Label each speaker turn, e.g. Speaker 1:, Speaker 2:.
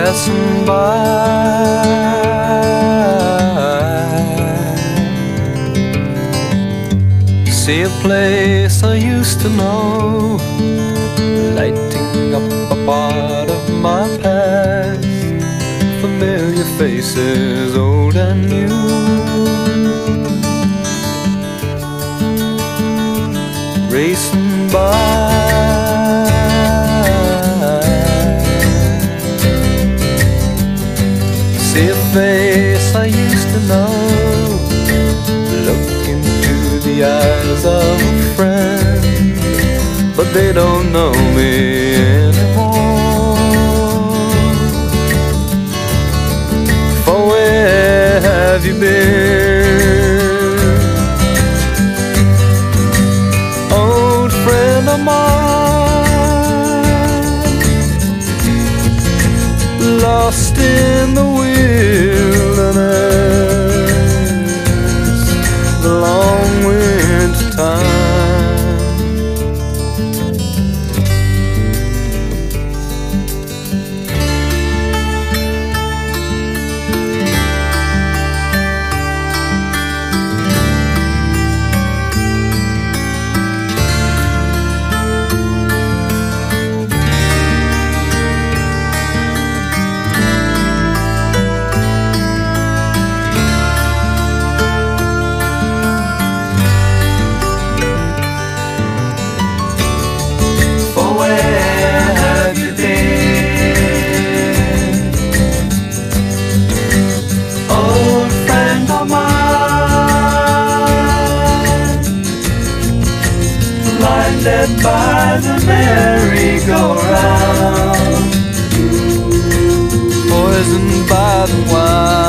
Speaker 1: passing by. See a place I used to know, lighting up a part of my past. Familiar faces, old and new, racing by. See a face I used to know, look into the eyes of a friend, but they don't know me anymore. For where have you been, old friend of mine, lost in the wilderness, the long winter time. Led by the merry-go-round, poisoned by the wine.